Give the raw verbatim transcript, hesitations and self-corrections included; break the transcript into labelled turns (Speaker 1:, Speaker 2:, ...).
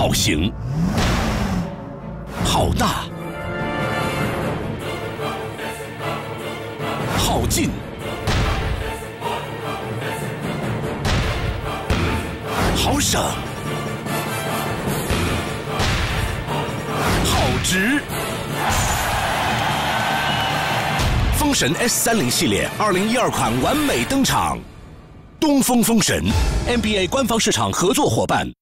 Speaker 1: 好型，好大，好近，好省，好值。风神 S 三十 系列二零一二款完美登场，东风风神 N B A 官方市场合作伙伴。